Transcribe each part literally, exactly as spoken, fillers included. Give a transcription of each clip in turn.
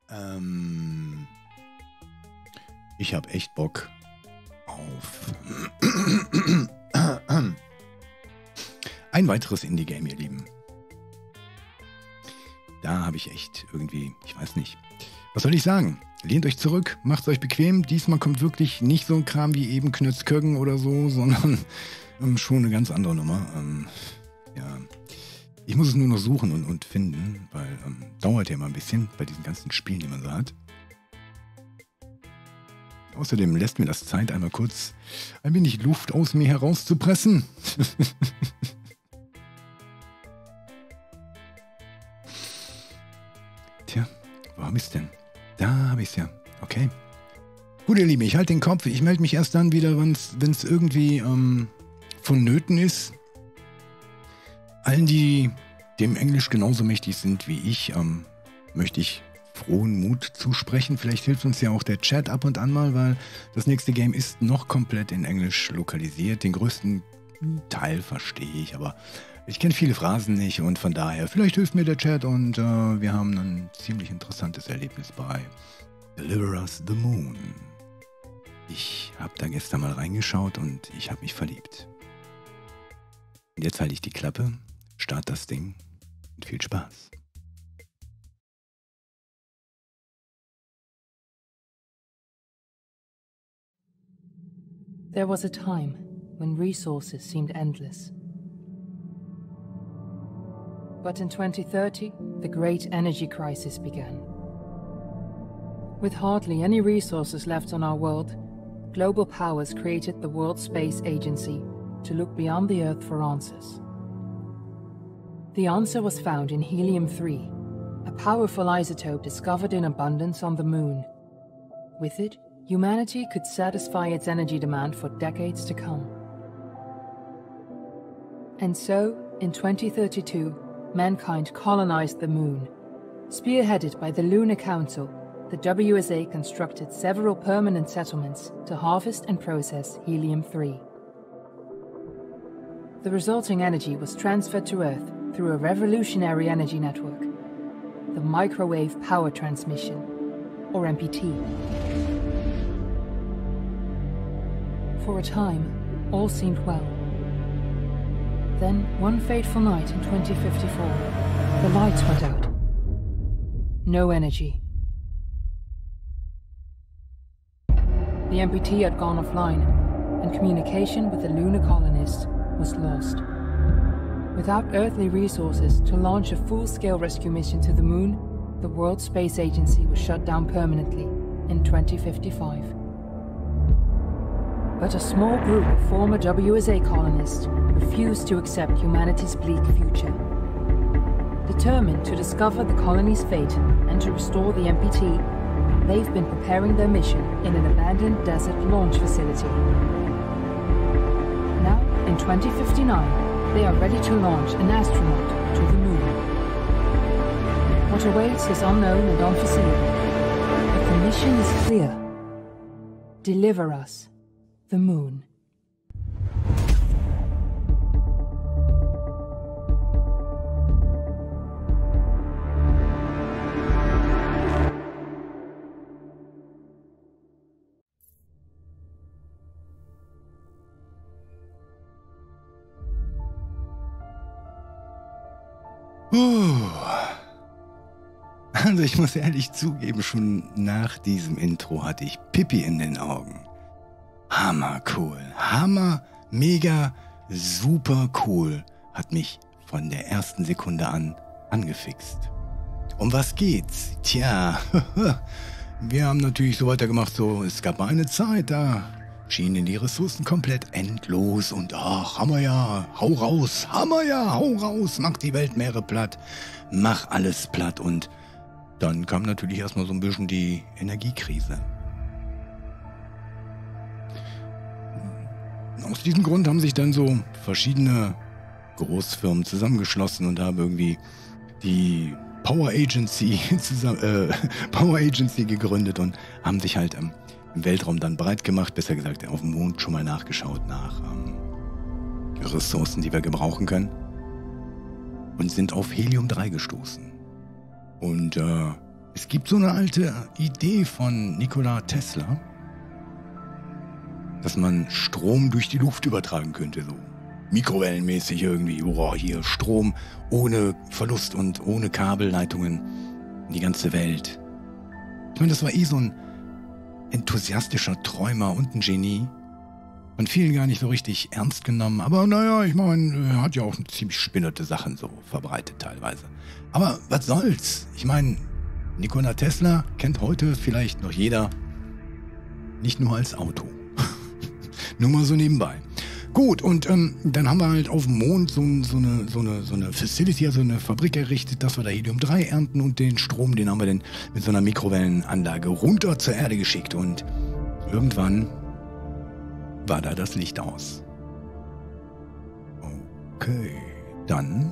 Ähm, ich habe echt Bock auf ein weiteres Indie-Game, ihr Lieben. Da habe ich echt irgendwie, ich weiß nicht, was soll ich sagen? Lehnt euch zurück, macht es euch bequem. Diesmal kommt wirklich nicht so ein Kram wie eben Knötzköggen oder so, sondern ähm, schon eine ganz andere Nummer. Ähm, ja, ich muss es nur noch suchen und, und finden, weil ähm, dauert ja immer ein bisschen bei diesen ganzen Spielen, die man so hat. Außerdem lässt mir das Zeit, einmal kurz ein wenig Luft aus mir herauszupressen. Tja, wo hab ich's denn? Da habe ich es ja. Okay. Gut, ihr Lieben, ich halte den Kopf. Ich melde mich erst dann wieder, wenn es irgendwie ähm, vonnöten ist. Allen, die dem Englisch genauso mächtig sind wie ich, ähm, möchte ich frohen Mut zusprechen. Vielleicht hilft uns ja auch der Chat ab und an mal, weil das nächste Game ist noch komplett in Englisch lokalisiert. Den größten Teil verstehe ich, aber ich kenne viele Phrasen nicht und von daher, vielleicht hilft mir der Chat und äh, wir haben ein ziemlich interessantes Erlebnis bei Deliver Us the Moon. Ich habe da gestern mal reingeschaut und ich habe mich verliebt. Und jetzt halte ich die Klappe, start das Ding und viel Spaß. There was a time when resources seemed endless. But in twenty thirty, the great energy crisis began. With hardly any resources left on our world, global powers created the World Space Agency to look beyond the Earth for answers. The answer was found in helium three, a powerful isotope discovered in abundance on the Moon. With it, humanity could satisfy its energy demand for decades to come. And so, in twenty thirty-two, mankind colonized the Moon. Spearheaded by the Lunar Council, the W S A constructed several permanent settlements to harvest and process helium three. The resulting energy was transferred to Earth through a revolutionary energy network, the Microwave Power Transmission, or M P T. For a time, all seemed well. Then, one fateful night in twenty fifty-four, the lights went out. No energy. The M P T had gone offline, and communication with the lunar colonists was lost. Without earthly resources to launch a full-scale rescue mission to the Moon, the World Space Agency was shut down permanently in twenty fifty-five. But a small group of former W S A colonists refused to accept humanity's bleak future. Determined to discover the colony's fate and to restore the M P T, they've been preparing their mission in an abandoned desert launch facility. Now, in twenty fifty-nine, they are ready to launch an astronaut to the Moon. What awaits is unknown and unforeseeable, but the mission is clear. Deliver us the Moon. Also ich muss ehrlich zugeben, schon nach diesem Intro hatte ich Pipi in den Augen. Hammer cool, hammer, mega, super cool. Hat mich von der ersten Sekunde an angefixt. Um was geht's? Tja, wir haben natürlich so weitergemacht, so es gab mal eine Zeit, da schienen die Ressourcen komplett endlos und ach, hammer ja, hau raus, hammer ja, hau raus, mach die Weltmeere platt, mach alles platt und dann kam natürlich erstmal so ein bisschen die Energiekrise. Aus diesem Grund haben sich dann so verschiedene Großfirmen zusammengeschlossen und haben irgendwie die Power Agency, zusammen, äh, Power Agency gegründet und haben sich halt ähm, im Weltraum dann breit gemacht, besser gesagt auf dem Mond schon mal nachgeschaut nach ähm, Ressourcen, die wir gebrauchen können und sind auf Helium drei gestoßen. Und äh, Es gibt so eine alte Idee von Nikola Tesla, dass man Strom durch die Luft übertragen könnte, so mikrowellenmäßig irgendwie. Boah, hier Strom ohne Verlust und ohne Kabelleitungen in die ganze Welt. Ich meine, das war eh so ein enthusiastischer Träumer und ein Genie. Von vielen gar nicht so richtig ernst genommen. Aber naja, ich meine, er hat ja auch ziemlich spinnerte Sachen so verbreitet teilweise. Aber was soll's? Ich meine, Nikola Tesla kennt heute vielleicht noch jeder nicht nur als Auto. Nur mal so nebenbei. Gut, und ähm, dann haben wir halt auf dem Mond so, so, eine, so, eine, so eine Facility, also eine Fabrik errichtet, dass wir da Helium drei ernten und den Strom, den haben wir dann mit so einer Mikrowellenanlage runter zur Erde geschickt und irgendwann war da das Licht aus. Okay, dann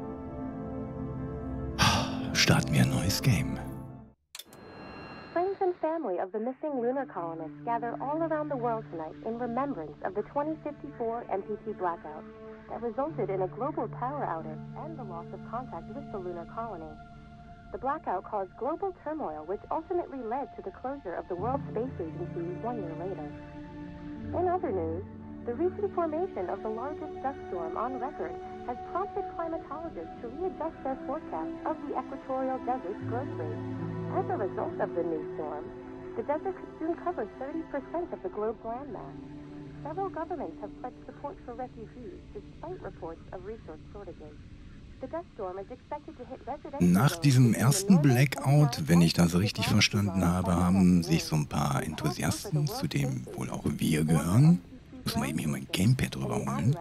starten wir ein neues Game. Friends and family of the missing lunar colonists gather all around the world tonight in remembrance of the twenty fifty-four M P T blackout that resulted in a global power outage and the loss of contact with the lunar colony. The blackout caused global turmoil, which ultimately led to the closure of the World Space Agency one year later. In other news, the recent formation of the largest dust storm on record has prompted climatologists to readjust their forecast of the equatorial desert's growth rate. As a result of the new storm, the desert could soon cover thirty percent of the globe's landmass. Several governments have pledged support for refugees despite reports of resource shortages. Nach diesem ersten Blackout, wenn ich das richtig verstanden habe, haben sich so ein paar Enthusiasten, zu dem wohl auch wir gehören, muss man eben hier mein Gamepad drüber holen,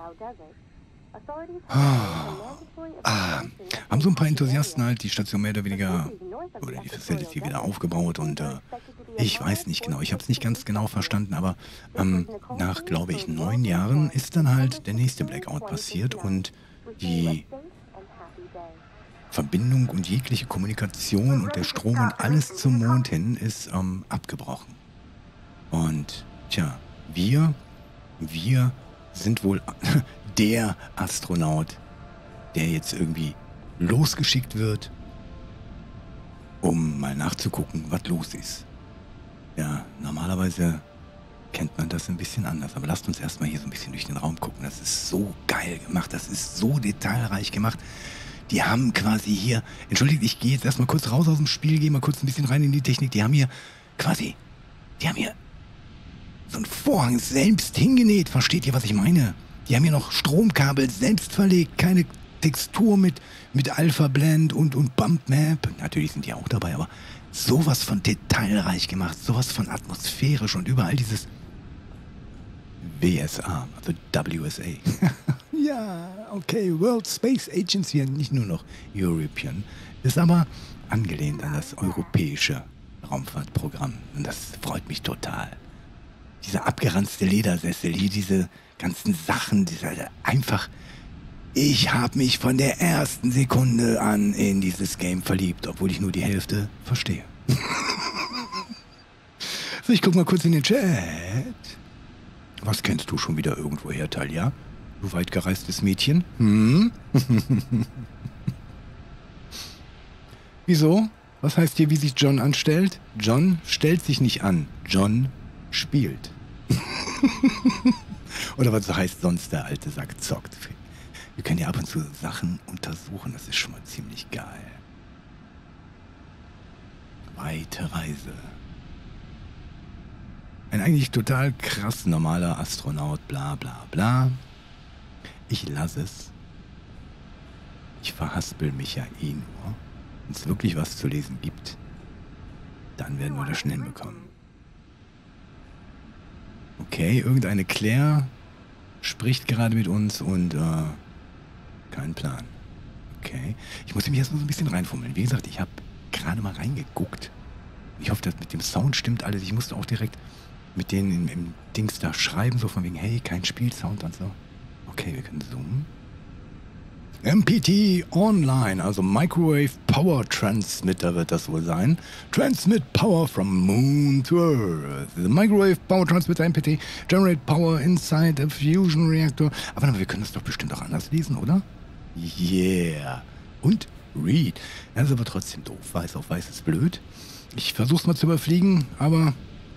ah, ah, haben so ein paar Enthusiasten halt die Station mehr oder weniger, oder die Facility wieder aufgebaut und äh, ich weiß nicht genau, ich habe es nicht ganz genau verstanden, aber ähm, nach, glaube ich, neun Jahren ist dann halt der nächste Blackout passiert und die Verbindung und jegliche Kommunikation und der Strom und alles zum Mond hin ist ähm, abgebrochen. Und tja, wir, wir sind wohl der Astronaut, der jetzt irgendwie losgeschickt wird, um mal nachzugucken, was los ist. Ja, normalerweise kennt man das ein bisschen anders, aber lasst uns erstmal hier so ein bisschen durch den Raum gucken. Das ist so geil gemacht, das ist so detailreich gemacht. Die haben quasi hier, entschuldigt, ich gehe jetzt erstmal kurz raus aus dem Spiel, gehe mal kurz ein bisschen rein in die Technik. Die haben hier quasi, die haben hier so einen Vorhang selbst hingenäht. Versteht ihr, was ich meine? Die haben hier noch Stromkabel selbst verlegt, keine Textur mit, mit Alpha Blend und, und Bump Map. Natürlich sind die auch dabei, aber sowas von detailreich gemacht, sowas von atmosphärisch und überall dieses W S A, also W S A. Ja, okay, World Space Agency, nicht nur noch European, ist aber angelehnt an das europäische Raumfahrtprogramm. Und das freut mich total. Dieser abgeranzte Ledersessel, hier diese ganzen Sachen, diese einfach... Ich habe mich von der ersten Sekunde an in dieses Game verliebt, obwohl ich nur die Hälfte verstehe. So, ich guck mal kurz in den Chat. Was kennst du schon wieder irgendwoher, Talia? Du weit gereistes Mädchen? Hm? Wieso? Was heißt hier, wie sich John anstellt? John stellt sich nicht an. John spielt. Oder was heißt sonst der alte Sack zockt? Wir können ja ab und zu Sachen untersuchen. Das ist schon mal ziemlich geil. Weite Reise. Ein eigentlich total krass normaler Astronaut, bla bla bla. Ich lasse es. Ich verhaspel mich ja eh nur. Wenn es wirklich was zu lesen gibt, dann werden wir das schnell bekommen. Okay, irgendeine Claire spricht gerade mit uns und äh, kein Plan. Okay, ich muss mich erstmal so ein bisschen reinfummeln. Wie gesagt, ich habe gerade mal reingeguckt. Ich hoffe, dass mit dem Sound stimmt alles. Ich musste auch direkt mit denen im, im Dings da schreiben, so von wegen, hey, kein Spielsound und so. Okay, wir können zoomen. M P T Online, also Microwave Power Transmitter wird das wohl sein. Transmit Power from Moon to Earth. The Microwave Power Transmitter M P T generate power inside a fusion reactor. Aber wir können das doch bestimmt auch anders lesen, oder? Yeah. Und Reed. Das ist aber trotzdem doof. Weiß auf weiß ist blöd. Ich versuch's mal zu überfliegen, aber...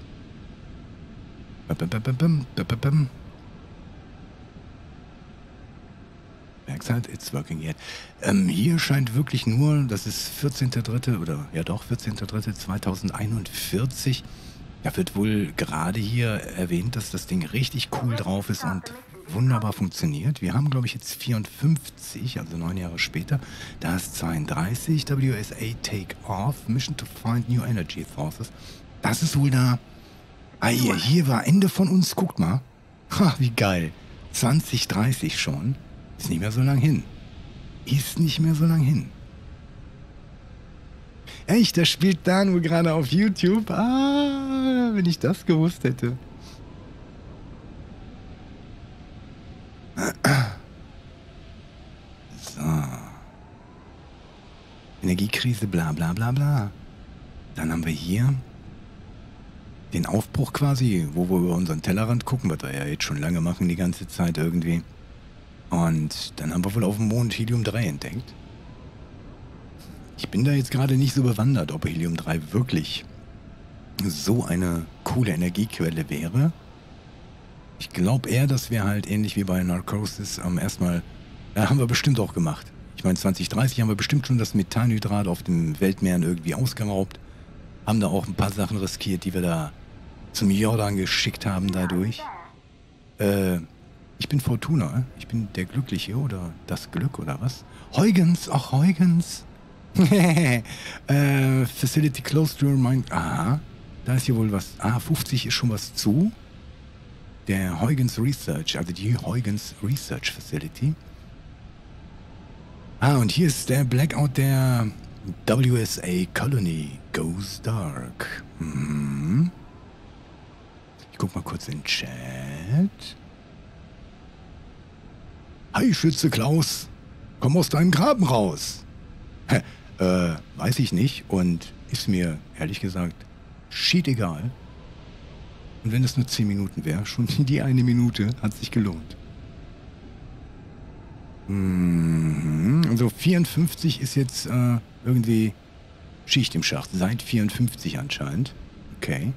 Merkst halt, it's working yet. Ähm, hier scheint wirklich nur, das ist vierzehnter dritter oder ja doch, vierzehnter dritter zweitausendeinundvierzig. Da wird wohl gerade hier erwähnt, dass das Ding richtig cool drauf ist und wunderbar funktioniert. Wir haben, glaube ich, jetzt vierundfünfzig, also neun Jahre später. Da ist zweiunddreißig, W S A Take Off, Mission to Find New Energy Sources. Das ist wohl da... Ah, hier, hier war Ende von uns, guckt mal. Ha, wie geil. zwanzig dreißig schon. Ist nicht mehr so lang hin. Ist nicht mehr so lang hin. Echt, das spielt da nur gerade auf YouTube. Ah, wenn ich das gewusst hätte. So. Energiekrise, bla bla bla bla. Dann haben wir hier den Aufbruch quasi, wo wir über unseren Tellerrand gucken, was wir ja jetzt schon lange machen, die ganze Zeit irgendwie. Und dann haben wir wohl auf dem Mond Helium drei entdeckt. Ich bin da jetzt gerade nicht so bewandert, ob Helium drei wirklich so eine coole Energiequelle wäre. Ich glaube eher, dass wir halt ähnlich wie bei Narcosis ähm, erstmal, äh, haben wir bestimmt auch gemacht. Ich meine, zwanzig dreißig haben wir bestimmt schon das Methanhydrat auf den Weltmeeren irgendwie ausgeraubt. Haben da auch ein paar Sachen riskiert, die wir da zum Jordan geschickt haben dadurch. Äh, ich bin Fortuna. Ich bin der Glückliche oder das Glück oder was? Huygens, ach Huygens. äh, Facility close to your mind. Aha, da ist hier wohl was. Ah, fünfzig ist schon was zu. Der Huygens Research, also die Huygens Research Facility. Ah, und hier ist der Blackout der W S A Colony Goes Dark. Mhm. Ich guck mal kurz in den Chat. Hi, Schütze Klaus. Komm aus deinem Graben raus. Hä, äh, weiß ich nicht und ist mir, ehrlich gesagt, shit egal. Und wenn es nur zehn Minuten wäre, schon die eine Minute hat sich gelohnt. Mhm. Also vierundfünfzig ist jetzt äh, irgendwie Schicht im Schacht. Seit vierundfünfzig anscheinend. Okay.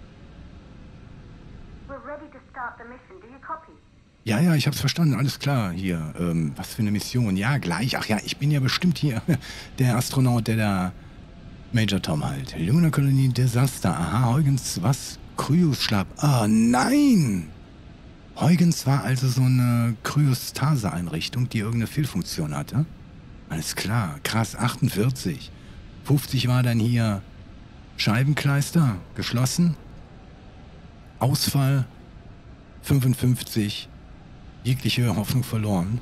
Ja, ja, ich hab's verstanden. Alles klar. Hier, ähm, was für eine Mission. Ja, gleich. Ach ja, ich bin ja bestimmt hier der Astronaut, der da Major Tom halt. Lunar Colony Disaster. Aha, Huygens, was? Kryosschlaf. Ah, nein! Huygens war also so eine Kryostase-Einrichtung, die irgendeine Fehlfunktion hatte. Alles klar. Krass, achtundvierzig. fünfzig war dann hier Scheibenkleister, geschlossen. Ausfall. fünfundfünfzig. Jegliche Hoffnung verloren.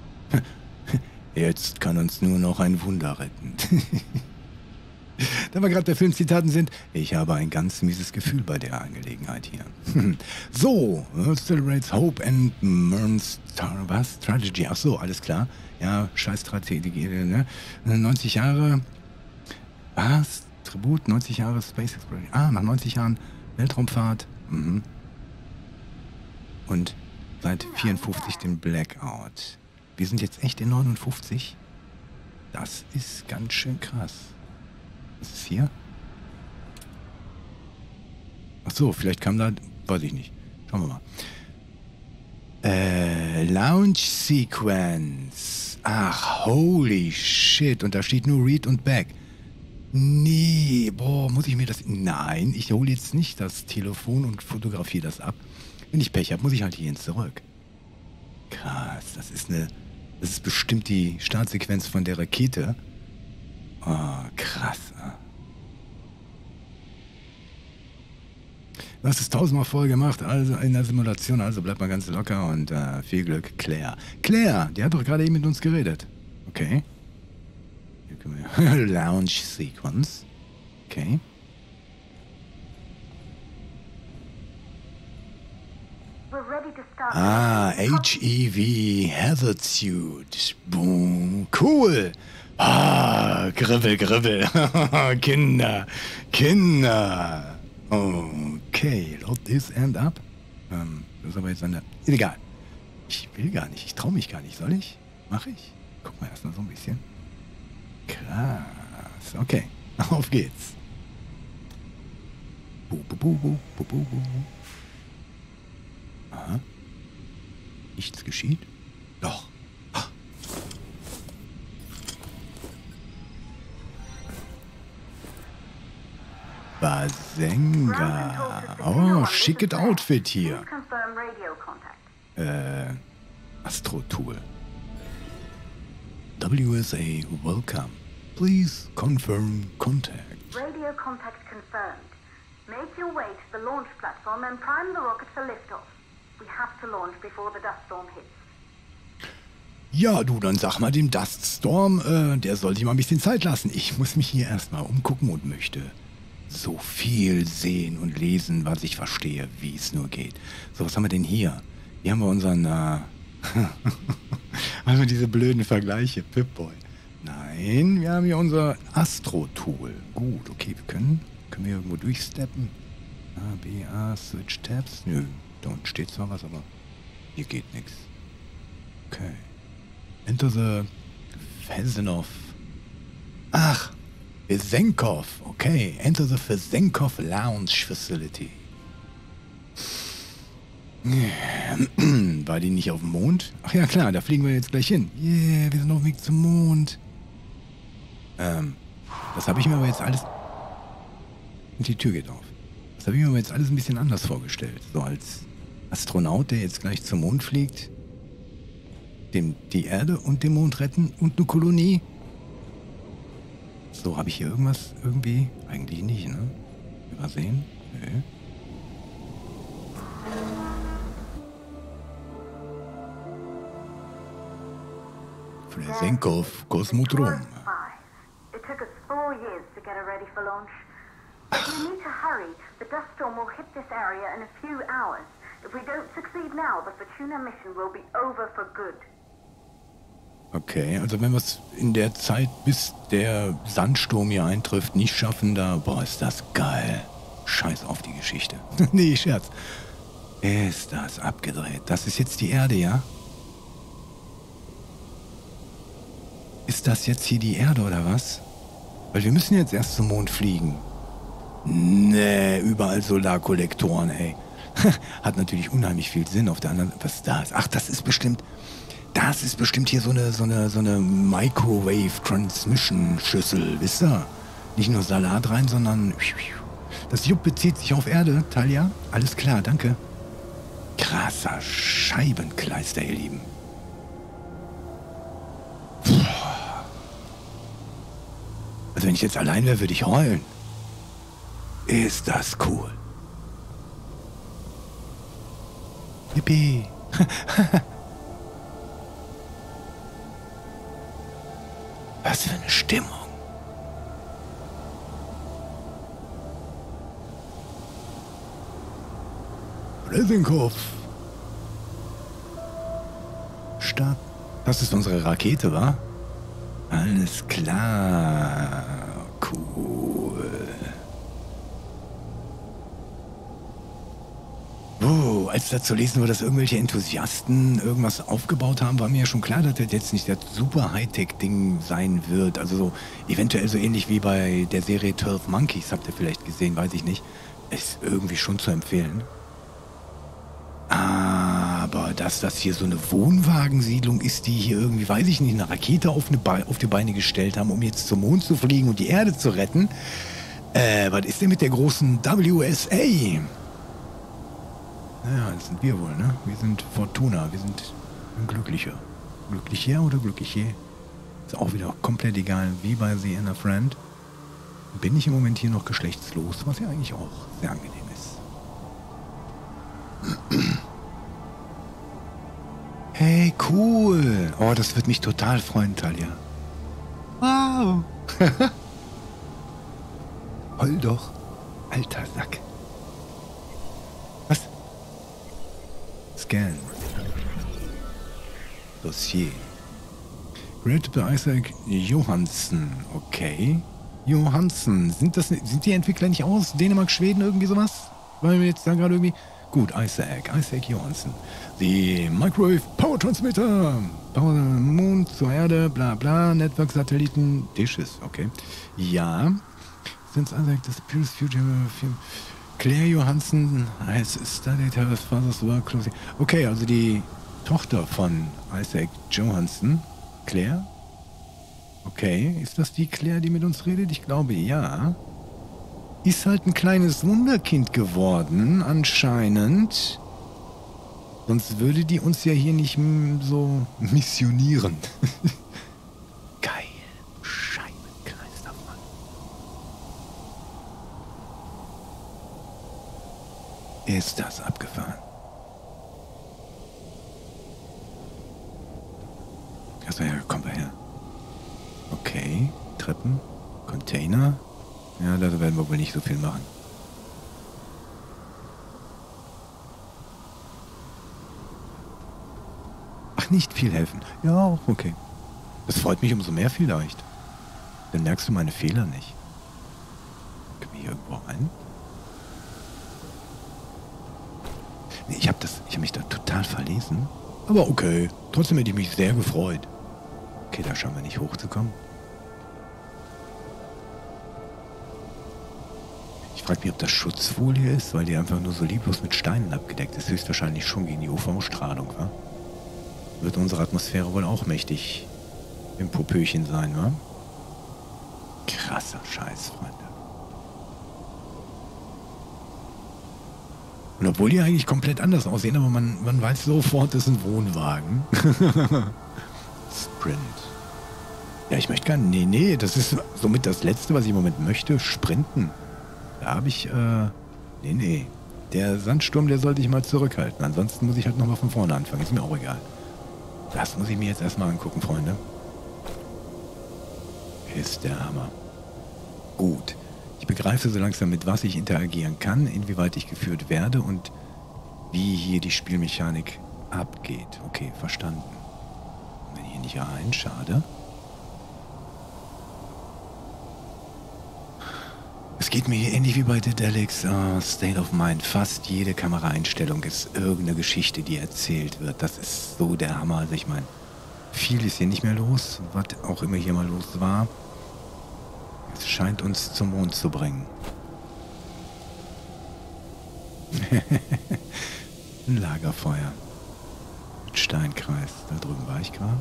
Jetzt kann uns nur noch ein Wunder retten. Da wir gerade bei Filmzitaten sind, ich habe ein ganz mieses Gefühl bei der Angelegenheit hier. So, celebrates hope and Mern's was? Tragedy. Ach so, alles klar. Ja, scheiß Strategie, ne? neunzig Jahre, was? Tribut, neunzig Jahre Space Exploration. Ah, nach neunzig Jahren Weltraumfahrt. Mhm. Und seit vierundfünfzig den Blackout. Wir sind jetzt echt in neunundfünfzig. Das ist ganz schön krass. Was ist hier? Ach so, vielleicht kam da... Weiß ich nicht. Schauen wir mal. Äh, Launch Sequence. Ach, holy shit. Und da steht nur Read und Back. Nee, boah, muss ich mir das... Nein, ich hole jetzt nicht das Telefon und fotografiere das ab. Wenn ich Pech habe, muss ich halt hierhin zurück. Krass, das ist eine... Das ist bestimmt die Startsequenz von der Rakete. Oh, krass. Du hast es tausendmal vorher gemacht, also in der Simulation, also bleib mal ganz locker und äh, viel Glück, Claire. Claire, die hat doch gerade eben mit uns geredet. Okay. Hier können wir Lounge Sequence. Okay. Ah, H E V Hazard Suit. Boom. Cool. Ah, Gribbel, Gribbel. Kinder, Kinder. Okay, load this end up. Ähm, das ist aber jetzt eine... Egal. Ich will gar nicht, ich traue mich gar nicht. Soll ich? Mach ich? Guck mal erstmal so ein bisschen. Krass. Okay, auf geht's. Bu, bu, bu, bu, bu, bu, bu. Aha. Nichts geschieht? Doch. Ah. Bazenga. Oh, schickes Outfit hier. Äh, Astro-Tool. W S A, welcome. Please confirm contact. Radio contact confirmed. Make your way to the launch platform and prime the rocket for liftoff. We have to launch before the dust storm hits. Ja, du, dann sag mal dem Dust Storm, äh, der soll sich mal ein bisschen Zeit lassen. Ich muss mich hier erstmal umgucken und möchte so viel sehen und lesen, was ich verstehe, wie es nur geht. So, was haben wir denn hier? Hier haben wir unseren, äh, also diese blöden Vergleiche, Pip-Boy. Nein, wir haben hier unser Astro-Tool. Gut, okay, wir können, können wir irgendwo durchsteppen? A, B, A, Switch Tabs? Nö, da unten steht zwar was, aber hier geht nichts. Okay. Enter the Fesenov. Ach, Fesenkov. Okay, enter the Fesenkov Lounge Facility. War die nicht auf dem Mond? Ach ja, klar, da fliegen wir jetzt gleich hin. Yeah, wir sind auf dem Weg zum Mond. Ähm, das habe ich mir aber jetzt alles... Und die Tür geht auf. Das habe ich mir aber jetzt alles ein bisschen anders vorgestellt. So als Astronaut, der jetzt gleich zum Mond fliegt, dem die Erde und den Mond retten und eine Kolonie. So, habe ich hier irgendwas irgendwie? Eigentlich nicht, ne? Übersehen? Nö. Fesenkov Kosmodrom. It took us four years to get it ready for launch. We need to hurry. The dust storm will hit this area in a few hours. If we don't succeed now, the Fortuna mission will be over for good. Okay, also wenn wir es in der Zeit, bis der Sandsturm hier eintrifft, nicht schaffen, da, boah, ist das geil. Scheiß auf die Geschichte. Nee, Scherz. Ist das abgedreht. Das ist jetzt die Erde, ja? Ist das jetzt hier die Erde oder was? Weil wir müssen jetzt erst zum Mond fliegen. Nee, überall Solarkollektoren, ey. Hat natürlich unheimlich viel Sinn auf der anderen... Was da ist? Ach, das ist bestimmt... Das ist bestimmt hier so eine, so eine, so eine Microwave-Transmission-Schüssel, wisst ihr? Nicht nur Salat rein, sondern... Das Jupp bezieht sich auf Erde, Talia. Alles klar, danke. Krasser Scheibenkleister, ihr Lieben. Also wenn ich jetzt allein wäre, würde ich heulen. Ist das cool. Yippie. Was für eine Stimmung. Fesenkov. Start. Das ist unsere Rakete, wa? Alles klar. Cool. Oh, als da zu lesen war, dass irgendwelche Enthusiasten irgendwas aufgebaut haben, war mir ja schon klar, dass das jetzt nicht das super Hightech-Ding sein wird. Also so eventuell so ähnlich wie bei der Serie zwölf Monkeys, habt ihr vielleicht gesehen, weiß ich nicht. Ist irgendwie schon zu empfehlen. Aber dass das hier so eine Wohnwagensiedlung ist, die hier irgendwie, weiß ich nicht, eine Rakete auf, eine Be- auf die Beine gestellt haben, um jetzt zum Mond zu fliegen und die Erde zu retten. Äh, was ist denn mit der großen W S A? Naja, das sind wir wohl, ne? Wir sind Fortuna, wir sind ein Glücklicher. Glücklicher oder glücklicher? Ist auch wieder komplett egal, wie bei The Inner Friend. Bin ich im Moment hier noch geschlechtslos, was ja eigentlich auch sehr angenehm ist. Hey, cool. Oh, das wird mich total freuen, Talia. Wow. Heul doch, alter Sack. Was? Scan. Dossier. Created by Isaac Johansson. Okay. Johansson. Sind das, sind die Entwickler nicht aus Dänemark, Schweden, irgendwie sowas? Weil wir jetzt da gerade irgendwie... Gut, Isaac, Isaac Johansson. Die Microwave Power Transmitter. Power Mond zur Erde, bla bla, Network Satelliten, Dishes, okay. Ja. Since Isaac disappears, future film. Claire Johansson has studied her father's work closely. Okay, also die Tochter von Isaac Johansson. Claire? Okay, ist das die Claire, die mit uns redet? Ich glaube, ja. Ist halt ein kleines Wunderkind geworden, anscheinend. Sonst würde die uns ja hier nicht so missionieren. Geil. Scheibenkreis davon. Ist das abgefahren? Achso, ja, kommt daher. Okay, Treppen, Container. Ja, da werden wir wohl nicht so viel machen. Ach, nicht viel helfen. Ja, auch okay. Das freut mich umso mehr vielleicht. Dann merkst du meine Fehler nicht. Können wir hier irgendwo rein? Nee, ich habe das, ich habe mich da total verlesen. Aber okay, trotzdem hätte ich mich sehr gefreut. Okay, da schauen wir nicht hochzukommen. Ich frage mich, ob das Schutzfolie ist, weil die einfach nur so lieblos mit Steinen abgedeckt ist. Höchstwahrscheinlich schon gegen die U V-Strahlung, wa? Wird unsere Atmosphäre wohl auch mächtig im Popöchen sein, wa? Krasser Scheiß, Freunde. Und obwohl die eigentlich komplett anders aussehen, aber man, man weiß sofort, das ist ein Wohnwagen. Sprint. Ja, ich möchte gar nicht. Nee, nee, das ist somit das Letzte, was ich im Moment möchte. Sprinten. Da habe ich, äh, nee, nee. Der Sandsturm, der sollte ich mal zurückhalten. Ansonsten muss ich halt nochmal von vorne anfangen. Ist mir auch egal. Das muss ich mir jetzt erstmal angucken, Freunde. Ist der Hammer. Gut. Ich begreife so langsam, mit was ich interagieren kann, inwieweit ich geführt werde und wie hier die Spielmechanik abgeht. Okay, verstanden. Wenn hier nicht rein, schade. Es geht mir hier ähnlich wie bei Daedalus, uh, State of Mind. Fast jede Kameraeinstellung ist irgendeine Geschichte, die erzählt wird. Das ist so der Hammer. Also ich meine, viel ist hier nicht mehr los, was auch immer hier mal los war. Es scheint uns zum Mond zu bringen. Ein Lagerfeuer. Mit Steinkreis. Da drüben war ich gerade.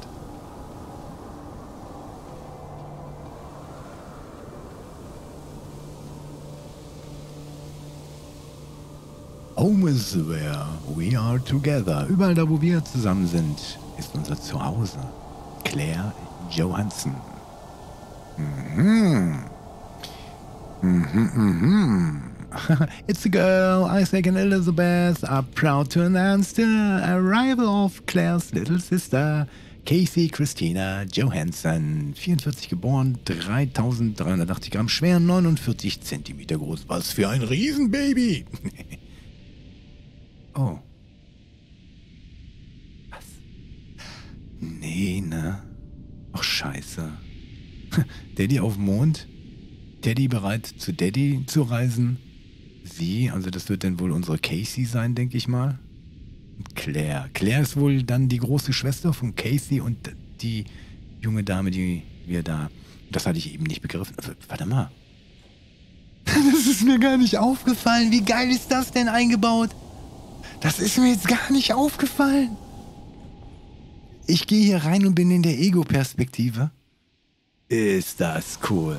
Home is where we are together. Überall da, wo wir zusammen sind, ist unser Zuhause. Claire Johansson. Mhm. Mhm, mhm. It's a girl, Isaac and Elizabeth are proud to announce the arrival of Claire's little sister, Casey Christina Johansson. vierundvierzig geboren, dreitausenddreihundertachtzig Gramm schwer, neunundvierzig Zentimeter groß. Was für ein Riesenbaby! Oh. Was? Nee, ne? Ach, scheiße. Daddy auf dem Mond? Daddy bereit zu Daddy zu reisen? Sie, also das wird dann wohl unsere Casey sein, denke ich mal. Und Claire. Claire ist wohl dann die große Schwester von Casey und die junge Dame, die wir da... Das hatte ich eben nicht begriffen. Warte mal. Das ist mir gar nicht aufgefallen. Wie geil ist das denn eingebaut? Das ist mir jetzt gar nicht aufgefallen. Ich gehe hier rein und bin in der Ego-Perspektive. Ist das cool.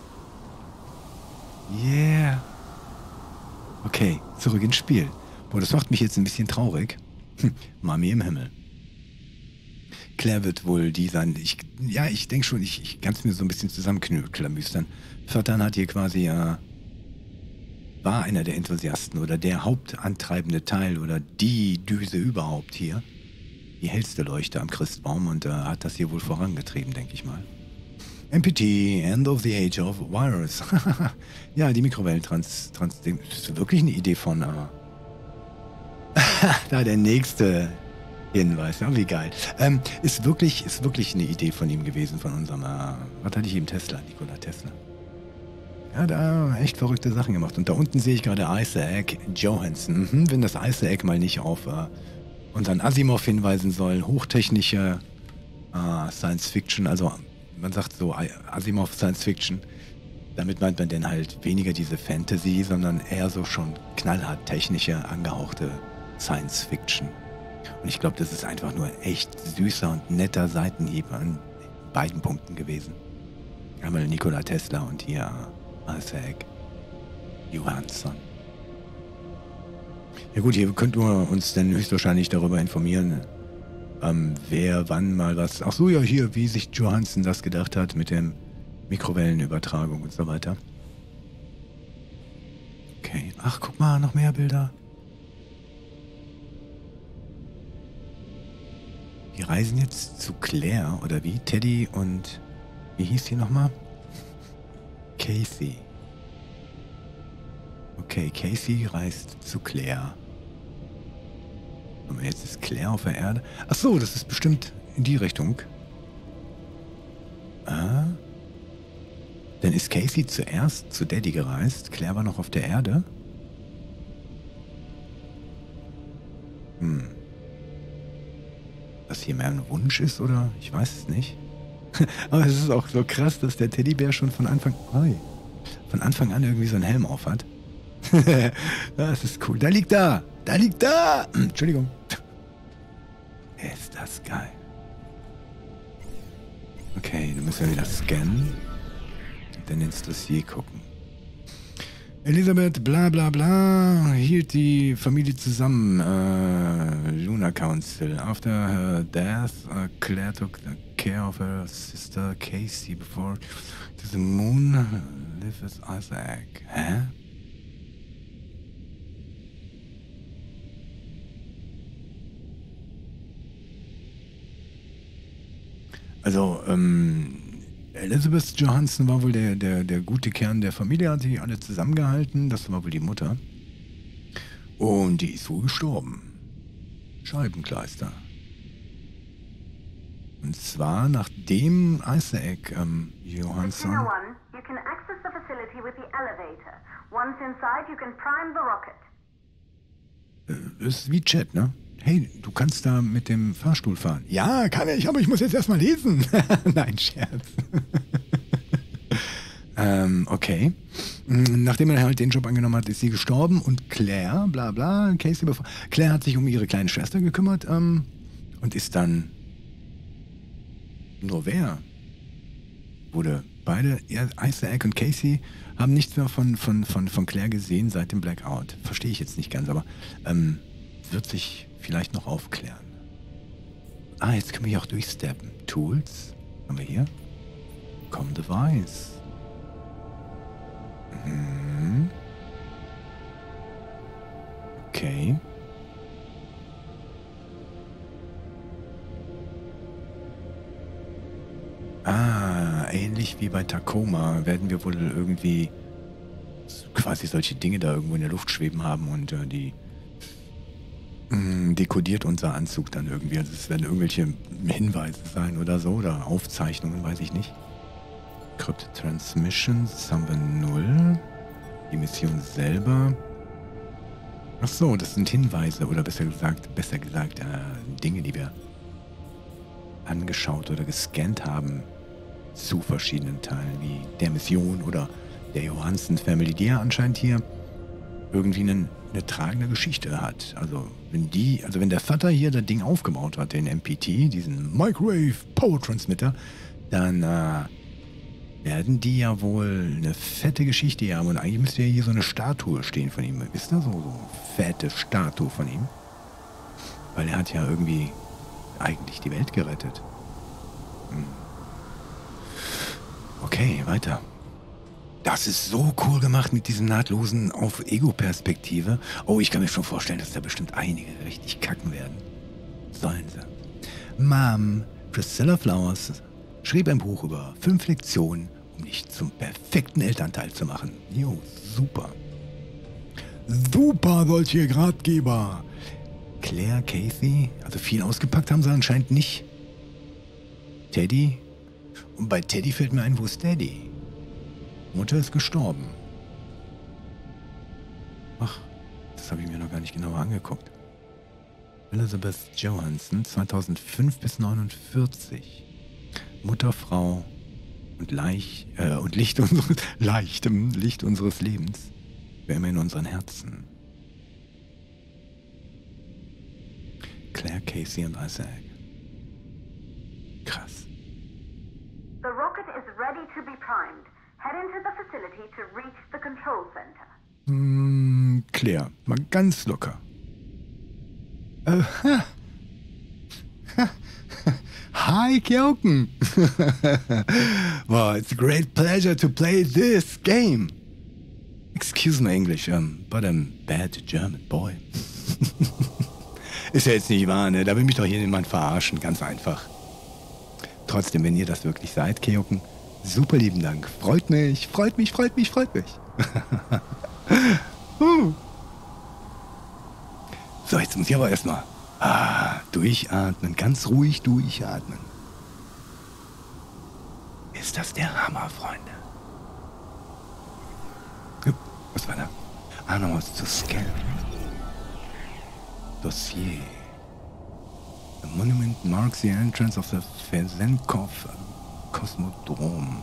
Yeah. Okay, zurück ins Spiel. Boah, das macht mich jetzt ein bisschen traurig. Hm, Mami im Himmel. Claire wird wohl die sein. Ich, ja, ich denke schon, ich, ich kann es mir so ein bisschen zusammenklamüstern. Vatan hat hier quasi, äh, war einer der Enthusiasten oder der hauptantreibende Teil oder die Düse überhaupt hier. Die hellste Leuchte am Christbaum und äh, hat das hier wohl vorangetrieben, denke ich mal. M P T, End of the Age of Virus. Ja, die Mikrowellentrans... Trans, das ist wirklich eine Idee von... Äh da der nächste Hinweis. Ja, wie geil. Ähm, ist, wirklich, ist wirklich eine Idee von ihm gewesen, von unserem... Äh, was hatte ich eben? Tesla, Nikola Tesla. Er hat äh, echt verrückte Sachen gemacht. Und da unten sehe ich gerade Isaac Johansson. Mhm, wenn das Isaac mal nicht auf äh, unseren Asimov hinweisen soll. Hochtechnische äh, Science Fiction. Also man sagt so Asimov Science Fiction. Damit meint man denn halt weniger diese Fantasy, sondern eher so schon knallhart technische, angehauchte Science Fiction. Und ich glaube, das ist einfach nur ein echt süßer und netter Seitenhieb an beiden Punkten gewesen. Einmal Nikola Tesla und hier Isaac Johansson. Ja gut, hier könnten wir uns dann höchstwahrscheinlich darüber informieren, ähm, wer wann mal was... Ach so, ja, hier, wie sich Johansson das gedacht hat mit dem Mikrowellenübertragung und so weiter. Okay, ach, guck mal, noch mehr Bilder. Wir reisen jetzt zu Claire, oder wie? Teddy und... Wie hieß die nochmal? Casey. Okay, Casey reist zu Claire. Aber jetzt ist Claire auf der Erde. Ach so, das ist bestimmt in die Richtung. Ah. Dann ist Casey zuerst zu Daddy gereist. Claire war noch auf der Erde. Hm. Was hier mehr ein Wunsch ist, oder? Ich weiß es nicht. Aber es ist auch so krass, dass der Teddybär schon von Anfang, oi, von Anfang an irgendwie so einen Helm auf hat. Das ist cool. Da liegt da! Da liegt da! Entschuldigung. Ist das geil. Okay, du musst ja wieder scannen. Und dann ins Dossier gucken. Elisabeth, bla bla bla, hielt die Familie zusammen. Uh, Luna Council. After her death, uh, Claire took care of her sister Casey before to the moon. Live with Isaac. Hä? Also, ähm, Elizabeth Johansson war wohl der, der, der gute Kern der Familie, hat sie alle zusammengehalten. Das war wohl die Mutter. Und die ist wohl gestorben. Scheibenkleister. Und zwar nachdem Isaac ähm, Johansson... You can access the facility with the elevator. Once inside, you can prime the rocket. Äh, ist wie Chat, ne? Hey, du kannst da mit dem Fahrstuhl fahren. Ja, kann ich, aber ich muss jetzt erstmal lesen. Nein, Scherz. ähm, okay. Nachdem er halt den Job angenommen hat, ist sie gestorben und Claire, bla bla, Casey bevor. Claire hat sich um ihre kleine Schwester gekümmert ähm, und ist dann... Nur wer? Wurde beide, Isaac und Casey, haben nichts mehr von, von, von, von Claire gesehen seit dem Blackout. Verstehe ich jetzt nicht ganz, aber ähm, wird sich vielleicht noch aufklären. Ah, jetzt können wir hier auch durchsteppen. Tools. Haben wir hier? Com Device. Mhm. Okay. Ah, ähnlich wie bei Tacoma werden wir wohl irgendwie quasi solche Dinge da irgendwo in der Luft schweben haben und äh, die dekodiert unser Anzug dann irgendwie. Also es werden irgendwelche Hinweise sein oder so, oder Aufzeichnungen, weiß ich nicht. Crypt Transmissions haben wir null. Die Mission selber. Ach so, das sind Hinweise, oder besser gesagt, besser gesagt, äh, Dinge, die wir angeschaut oder gescannt haben zu verschiedenen Teilen, wie der Mission oder der Johansson Family, die ja anscheinend hier irgendwie einen eine tragende Geschichte hat. Also wenn die, also wenn der Vater hier das Ding aufgebaut hat, den M P T, diesen Microwave Power Transmitter, dann äh, werden die ja wohl eine fette Geschichte haben und eigentlich müsste ja hier so eine Statue stehen von ihm. Wisst ihr, so, so eine fette Statue von ihm? Weil er hat ja irgendwie eigentlich die Welt gerettet. Hm. Okay, weiter. Das ist so cool gemacht mit diesem nahtlosen Auf-Ego-Perspektive. Oh, ich kann mir schon vorstellen, dass da bestimmt einige richtig kacken werden. Sollen sie. Mom, Priscilla Flowers schrieb ein Buch über fünf Lektionen, um dich zum perfekten Elternteil zu machen. Jo, super. Super, solche Ratgeber. Claire, Casey, also viel ausgepackt haben sie anscheinend nicht. Teddy? Und bei Teddy fällt mir ein, wo ist Daddy? Mutter ist gestorben. Ach, das habe ich mir noch gar nicht genauer angeguckt. Elizabeth Johansson, zweitausendfünf bis neunundvierzig. Mutter, Frau und, Leich, äh, und Licht, unseres, leichtem Licht unseres Lebens. Wer immer in unseren Herzen. Claire, Casey und Isaac. Krass. The rocket is ready to be primed. Head into the facility to reach the control center. Hm, Claire, mal ganz locker. Uh, ha. Ha. Hi, Kyoken. Wow, it's a great pleasure to play this game. Excuse my English, um, but I'm bad German boy. Ist ja jetzt nicht wahr, ne? Da will mich doch hier jemand verarschen, ganz einfach. Trotzdem, wenn ihr das wirklich seid, Kyoken, super lieben Dank. Freut mich, freut mich, freut mich, freut mich. uh. So, jetzt muss ich aber erstmal ah, durchatmen, ganz ruhig durchatmen. Ist das der Hammer, Freunde? Was war da? Ah, noch was zu scannen. Dossier. The monument marks the entrance of the Fesenkov Cosmodrome.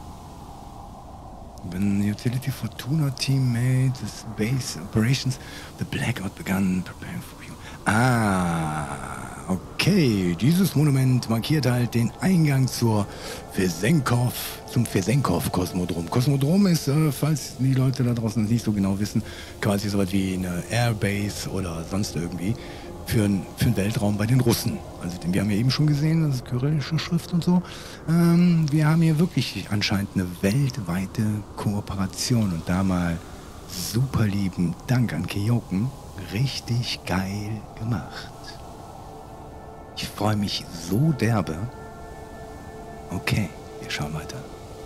When the utility Fortuna team made this base operations, the blackout began preparing for you. Ah, okay. Dieses Monument markiert halt den Eingang zur Fesenkov, zum Fesenkov-Kosmodrom. Kosmodrom ist, äh, falls die Leute da draußen das nicht so genau wissen, quasi so was wie eine Airbase oder sonst irgendwie für, für den Weltraum bei den Russen. Also wir haben ja eben schon gesehen, das ist kyrillische Schrift und so. Ähm, wir haben hier wirklich anscheinend eine weltweite Kooperation und da mal super lieben Dank an Kyoken. Richtig geil gemacht. Ich freue mich so derbe. Okay, wir schauen weiter.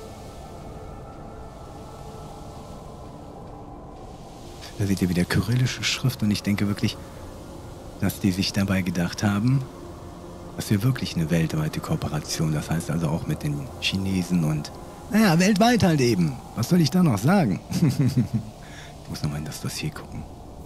Da seht ihr wieder kyrillische Schrift und ich denke wirklich, dass die sich dabei gedacht haben, dass wir wirklich eine weltweite Kooperation, das heißt also auch mit den Chinesen und, naja, weltweit halt eben. Was soll ich da noch sagen? Ich muss nochmal in das Dossier gucken.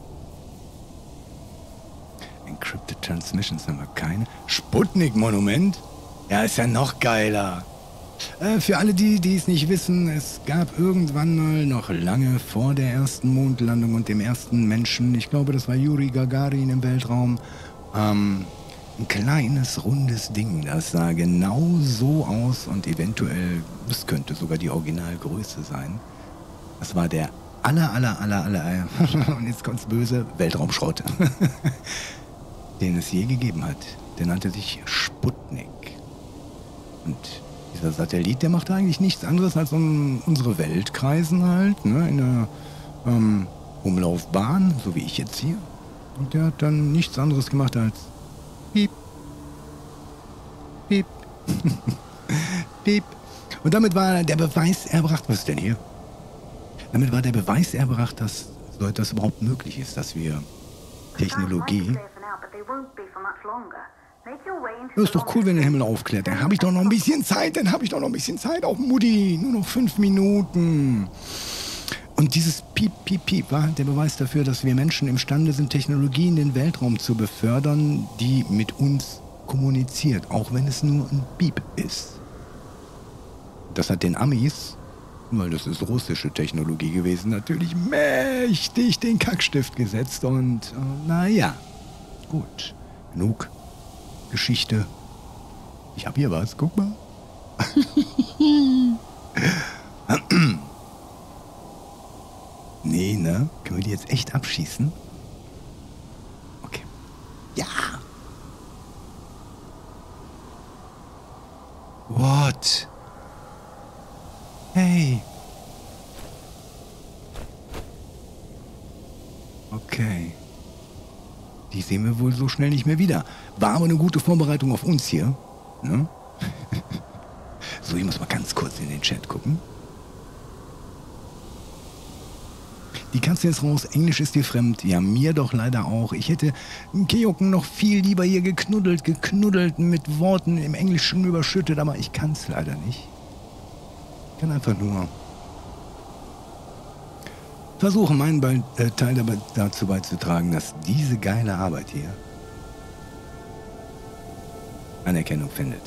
Encrypted Transmissions haben wir keine. Sputnik-Monument? Ja, ist ja noch geiler. Äh, für alle die, die es nicht wissen, es gab irgendwann mal, noch lange vor der ersten Mondlandung und dem ersten Menschen, ich glaube, das war Juri Gagarin im Weltraum, ähm, ein kleines, rundes Ding. Das sah genau so aus und eventuell, das könnte sogar die Originalgröße sein. Das war der aller, aller, aller, aller, und jetzt kommt's böse, Weltraumschrott, den es je gegeben hat. Der nannte sich Sputnik. Und dieser Satellit, der machte eigentlich nichts anderes als um unsere Welt kreisen halt, ne, in einer ähm, Umlaufbahn, so wie ich jetzt hier. Und der hat dann nichts anderes gemacht als piep, piep, piep. Und damit war der Beweis erbracht, was ist denn hier? Damit war der Beweis erbracht, dass so etwas überhaupt möglich ist, dass wir Technologie... Das ist doch cool, wenn der Himmel aufklärt. Dann habe ich doch noch ein bisschen Zeit, dann habe ich doch noch ein bisschen Zeit. Auch Mutti, nur noch fünf Minuten. Und dieses Piep, Piep, Piep war der Beweis dafür, dass wir Menschen imstande sind, Technologie in den Weltraum zu befördern, die mit uns kommuniziert, auch wenn es nur ein Piep ist. Das hat den Amis, weil das ist russische Technologie gewesen, natürlich mächtig den Kackstift gesetzt. Und äh, naja, gut, genug Geschichte. Ich hab hier was, guck mal. Nee, ne? Können wir die jetzt echt abschießen? Okay. Ja! What? Hey! Okay. Die sehen wir wohl so schnell nicht mehr wieder. War aber eine gute Vorbereitung auf uns hier. Ne? So, ich muss mal ganz kurz in den Chat gucken. Die kannst du jetzt raus, Englisch ist dir fremd. Ja, mir doch leider auch. Ich hätte Kyoken noch viel lieber hier geknuddelt, geknuddelt, mit Worten im Englischen überschüttet, aber ich kann es leider nicht. Ich kann einfach nur versuche meinen Be äh, Teil dabei, dazu beizutragen, dass diese geile Arbeit hier Anerkennung findet.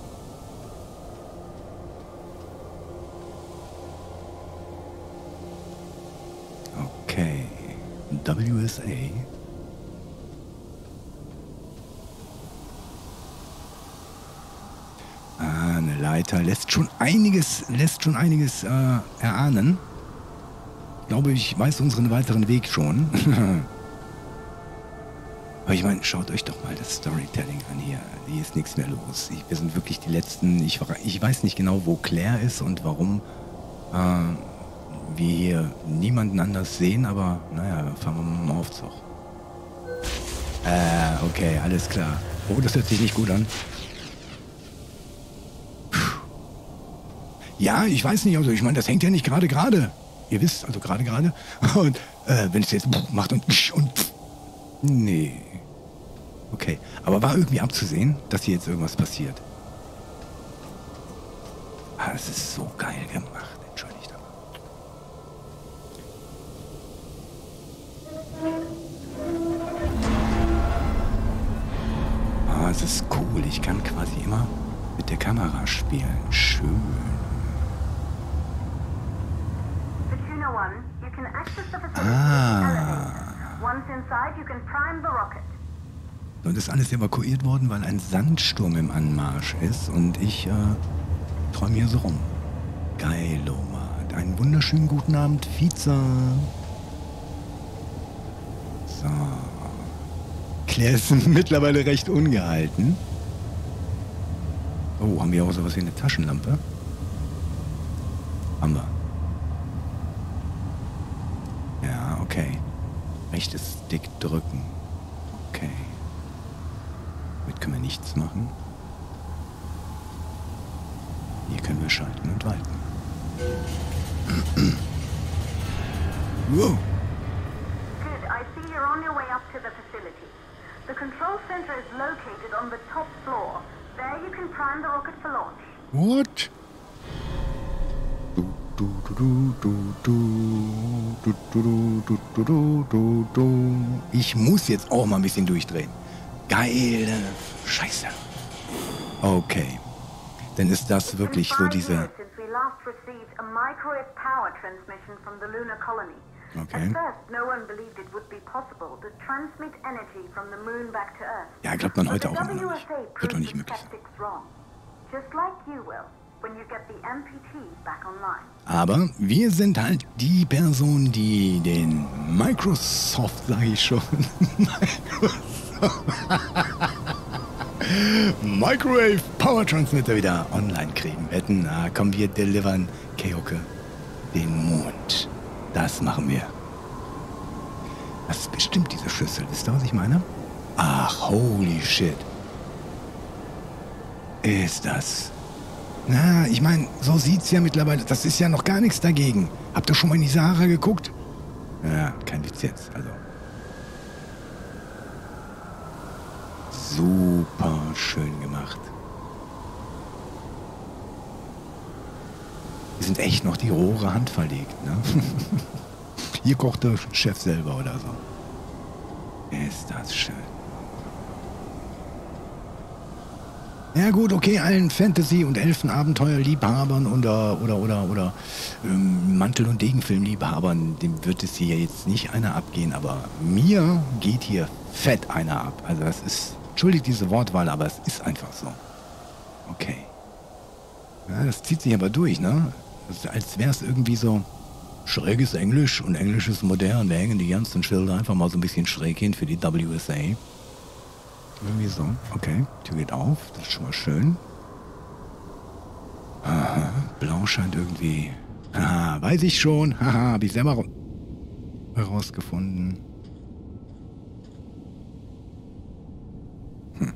Okay, W S A. Ah, eine Leiter lässt schon einiges, lässt schon einiges äh, erahnen. Ich glaube, ich weiß unseren weiteren Weg schon. Aber ich meine, schaut euch doch mal das Storytelling an hier. Hier ist nichts mehr los. Ich, wir sind wirklich die Letzten. Ich, ich weiß nicht genau, wo Claire ist und warum äh, wir hier niemanden anders sehen, aber naja, fahren wir mal mit dem Aufzug. Äh, okay, alles klar. Oh, das hört sich nicht gut an. Puh. Ja, ich weiß nicht, also ich meine, das hängt ja nicht gerade gerade. Ihr wisst, also gerade gerade. Und äh, wenn es jetzt macht und und nee. Okay, aber war irgendwie abzusehen, dass hier jetzt irgendwas passiert. Ah, es ist so geil gemacht. Entschuldigt aber. Ah, es ist cool. Ich kann quasi immer mit der Kamera spielen. Schön. Ah. Und ist alles evakuiert worden, weil ein Sandsturm im Anmarsch ist und ich äh, träume hier so rum. Geilomat. Einen wunderschönen guten Abend, Viza. So. Claire ist mittlerweile recht ungehalten. Oh, haben wir auch sowas wie eine Taschenlampe? Haben wir. Ja, okay. Rechtes Stick drücken. Okay. Damit können wir nichts machen. Hier können wir schalten und walten. Wow. Good, I see you're on your way up to the facility. The control center is located on the top floor. There you can prime the rocket for launch. What? Du, du, du, du, du, du, du, du, du, du, du, du. Ich muss jetzt auch mal ein bisschen durchdrehen. Geile Scheiße. Okay. Dann ist das wirklich so diese... Okay. Ja, glaubt man heute auch immer noch nicht. Wird doch nicht möglich sein. Aber wir sind halt die Person, die den Microsoft, sage ich schon, Microsoft, Microwave Power Transmitter wieder online kriegen. Wetten, na komm, wir delivern Keoke den Mond. Das machen wir. Das ist bestimmt diese Schüssel. Wisst ihr, was ich meine? Ach, holy shit. Ist das... Na, ich meine, so sieht's ja mittlerweile. Das ist ja noch gar nichts dagegen. Habt ihr schon mal in die Sahara geguckt? Ja, kein Witz jetzt. Also. Super schön gemacht. Hier sind echt noch die Rohre handverlegt, ne? Hier kocht der Chef selber oder so. Ist das schön. Ja gut, okay, allen Fantasy- und Elfenabenteuer-Liebhabern oder, oder, oder, oder ähm, Mantel- und Degenfilm-Liebhabern, dem wird es hier jetzt nicht einer abgehen, aber mir geht hier fett einer ab. Also das ist, entschuldigt diese Wortwahl, aber es ist einfach so. Okay. Ja, das zieht sich aber durch, ne? Das ist, als wäre es irgendwie so schräges Englisch und Englisch ist modern. Wir hängen die ganzen Schilder einfach mal so ein bisschen schräg hin für die W S A. Irgendwie so. Okay, Tür geht auf. Das ist schon mal schön. Aha, Blau scheint irgendwie... Haha, weiß ich schon. Haha, habe ich selber herausgefunden. Hm.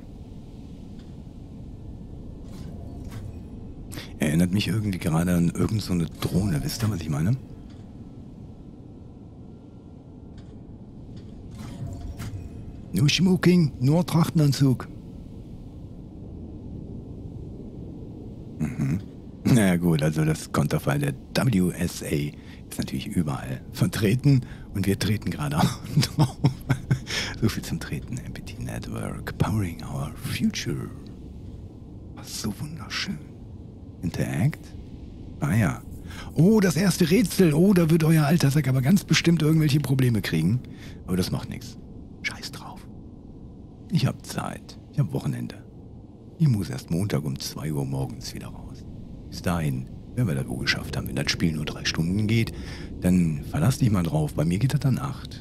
Erinnert mich irgendwie gerade an irgend so eine Drohne. Wisst ihr, was ich meine? Nur Schmucking, nur Trachtenanzug. Mhm. Naja Ja gut, also das Konterfei der W S A ist natürlich überall vertreten und wir treten gerade auch drauf. So viel zum Treten. M P T Network, powering our future. Was so wunderschön. Interact? Ah ja. Oh, das erste Rätsel. Oh, da wird euer Altersack aber ganz bestimmt irgendwelche Probleme kriegen. Aber das macht nichts. Scheiß drauf. Ich hab Zeit. Ich hab Wochenende. Ich muss erst Montag um zwei Uhr morgens wieder raus. Bis dahin, wenn wir das wohl geschafft haben, wenn das Spiel nur drei Stunden geht, dann verlass dich mal drauf. Bei mir geht das dann acht.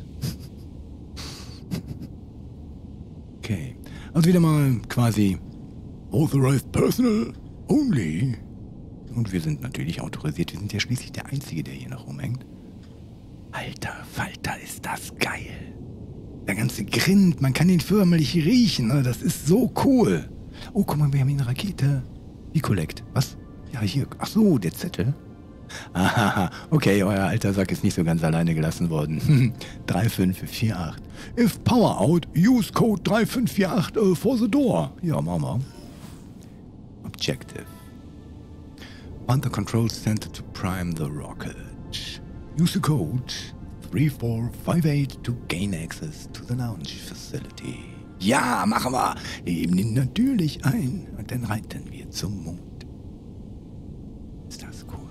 Okay. Also wieder mal quasi Authorized Personal Only. Und wir sind natürlich autorisiert. Wir sind ja schließlich der Einzige, der hier noch rumhängt. Alter Falter, ist das geil. Der ganze Grind, man kann den förmlich riechen. Das ist so cool. Oh, guck mal, wir haben hier eine Rakete. Die Collect. Was? Ja, hier. Ach so, der Zettel. Aha, okay, euer alter Sack ist nicht so ganz alleine gelassen worden. drei fünf vier acht. If power out, use code drei fünf vier acht uh, for the door. Ja, machen wir. Objective. Want the control center to prime the rocket. Use the code three four five eight to gain access to the launch facility. Ja, machen wir. Wir heben ihn natürlich ein und dann reiten wir zum Mond. Ist das cool?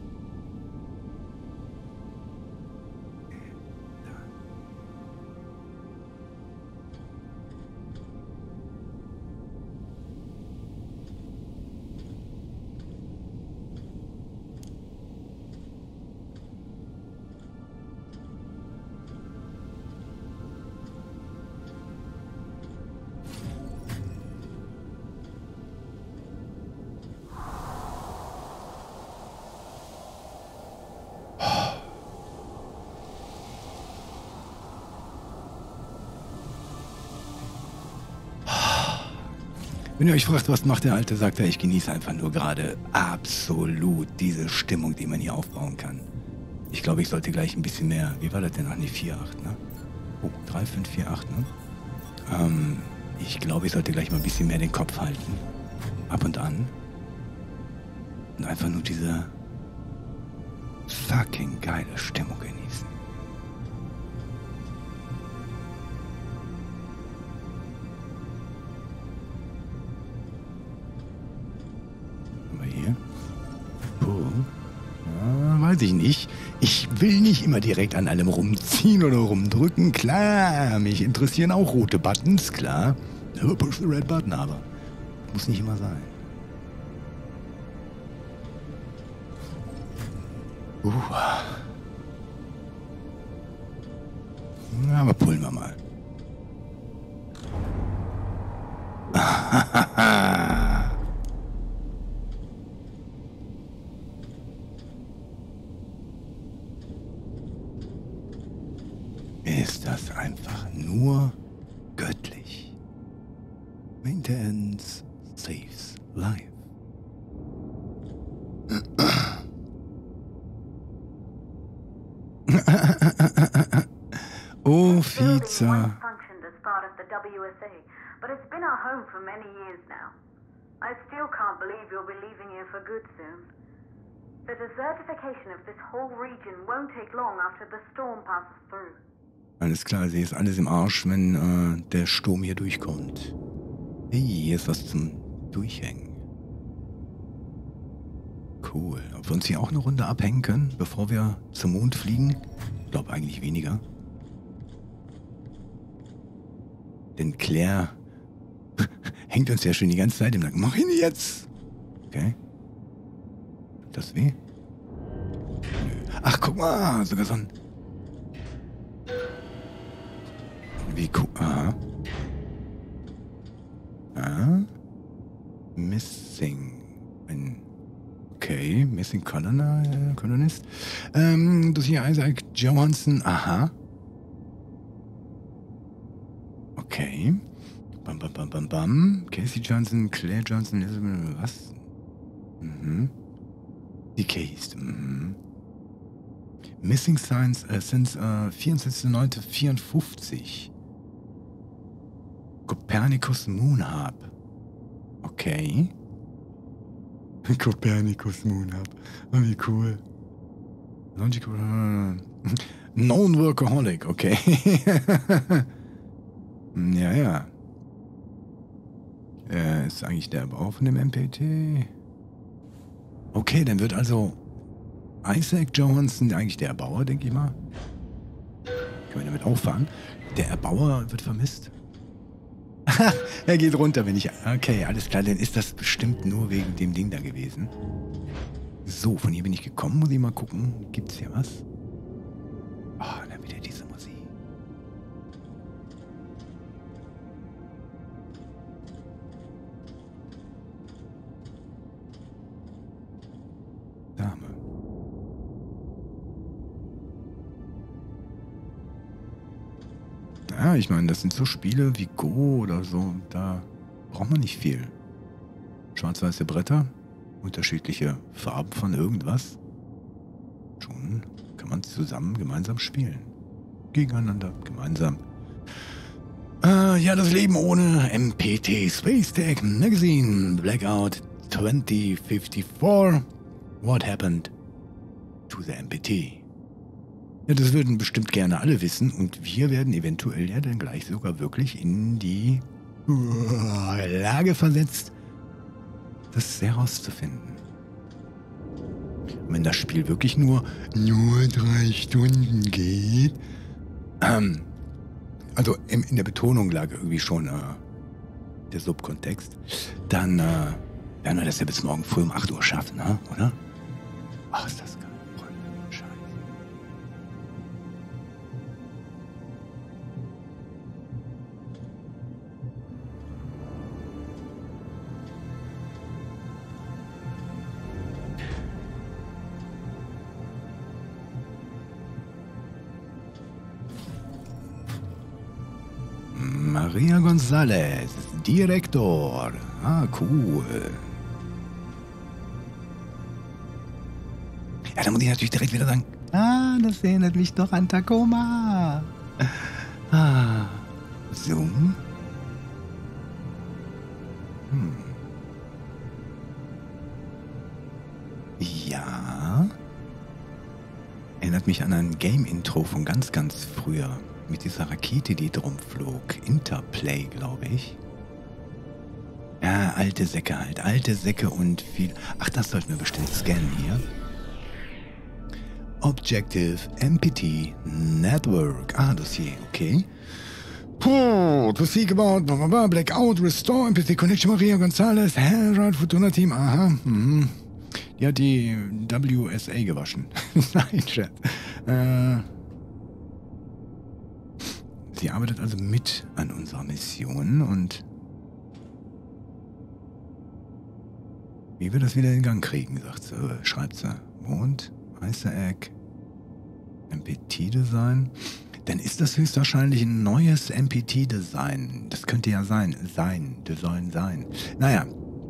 Wenn ihr euch fragt, was macht der Alte, sagt er, ich genieße einfach nur gerade absolut diese Stimmung, die man hier aufbauen kann. Ich glaube, ich sollte gleich ein bisschen mehr, wie war das denn? Ach nee, vier acht, ne? Oh, drei fünf vier acht, ne? Ähm, ich glaube, ich sollte gleich mal ein bisschen mehr den Kopf halten. Ab und an. Und einfach nur diese fucking geile Stimmung genießen. Weiß ich nicht. Ich will nicht immer direkt an allem rumziehen oder rumdrücken. Klar, mich interessieren auch rote Buttons, klar. Never push the red button, aber muss nicht immer sein. Uh. Na, aber pullen wir mal. Ist das einfach nur göttlich. Maintenance saves life. Oh, Vize. Functioned as part of the W S A, but it's been our home for many years now. I still can't believe you'll be leaving here for good soon. The desertification of this whole region won't take long after the storm passes through. Alles klar, sie ist alles im Arsch, wenn äh, der Sturm hier durchkommt. Hey, hier ist was zum Durchhängen. Cool. Ob wir uns hier auch eine Runde abhängen können, bevor wir zum Mond fliegen? Ich glaube eigentlich weniger. Denn Claire hängt uns ja schon die ganze Zeit im Nacken. Mach ihn jetzt! Okay. Tut das weh? Nö. Ach, guck mal, sogar so ein... Wie cool. Aha. Ah. Missing. Ein okay. Missing Colonel, Colonist. Ähm, das hier Isaac Johansson. Aha. Okay. Bam, bam, bam, bam, bam. Casey Johnson, Claire Johnson, Elizabeth, was? Mhm. Deceased. Mhm. Missing Science äh, since äh, vierundzwanzigster neunter vierundfünfzig. Copernicus Moon Hub. Okay. Copernicus Moon Hub. Oh, wie cool. Non-Workaholic, okay. ja, ja. Äh, ist eigentlich der Bau von dem M P T? Okay, dann wird also Isaac Johansson eigentlich der Erbauer, denke ich mal. Können wir damit auffahren? Der Erbauer wird vermisst. Er geht runter, wenn ich... Okay, alles klar, dann ist das bestimmt nur wegen dem Ding da gewesen. So, von hier bin ich gekommen. Muss ich mal gucken. Gibt's hier was? Ah, oh, dann wieder diese Musik. Dame. Ja, ich meine, das sind so Spiele wie Go oder so. Da braucht man nicht viel. Schwarz-weiße Bretter. Unterschiedliche Farben von irgendwas. Schon kann man zusammen gemeinsam spielen. Gegeneinander, gemeinsam. Äh, ja, das Leben ohne M P T Space Tech Magazine Blackout twenty fifty-four. What happened to the M P T? Ja, das würden bestimmt gerne alle wissen und wir werden eventuell ja dann gleich sogar wirklich in die Lage versetzt, das herauszufinden. Und wenn das Spiel wirklich nur nur drei Stunden geht, ähm, also in, in der Betonung lag irgendwie schon äh, der Subkontext, dann äh, werden wir das ja bis morgen früh um acht Uhr schaffen, ne? Oder? Ach, ist das geil. Scheiße. Maria González, Direktor. Ah, cool. Ja, da muss ich natürlich direkt wieder sagen, ah, das erinnert mich doch an Tacoma. Ah, Zoom. Hm. Ja. Erinnert mich an ein Game-Intro von ganz, ganz früher. Mit dieser Rakete, die drum flog. Interplay, glaube ich. Ja, alte Säcke halt. Alte Säcke und viel... Ach, das sollten wir bestimmt scannen hier. Objective M P T Network. Ah, Dossier, okay. Puh, to speak about blah, blah, blah, Blackout, Restore, M P T Connection, Maria González, Herald, Fortuna Team, aha. Mhm. Die hat die W S A gewaschen. Nein, Chat. Äh... Sie arbeitet also mit an unserer Mission und wie wir das wieder in Gang kriegen, sagt sie, schreibt sie. Und Isaac M P T-Design. Dann ist das höchstwahrscheinlich ein neues M P T-Design. Das könnte ja sein. Sein. Design sein. Naja.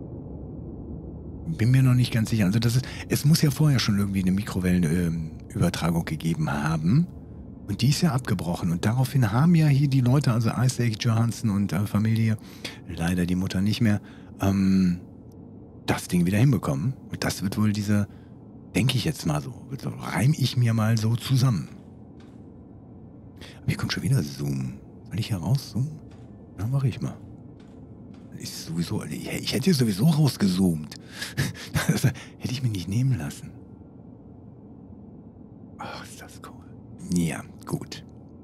Bin mir noch nicht ganz sicher. Also das ist, es muss ja vorher schon irgendwie eine Mikrowellenübertragung äh, gegeben haben. Und die ist ja abgebrochen. Und daraufhin haben ja hier die Leute, also Isaac Johansson und äh, Familie, leider die Mutter nicht mehr, ähm, das Ding wieder hinbekommen. Und das wird wohl diese, denke ich jetzt mal so, so reim ich mir mal so zusammen. Aber hier kommt schon wieder Zoom. Soll ich hier rauszoomen? Ja, mache ich mal. Ist sowieso, ich hätte sowieso rausgezoomt. Das hätte ich mir nicht nehmen lassen. Ach, ist das cool. Ja, gut.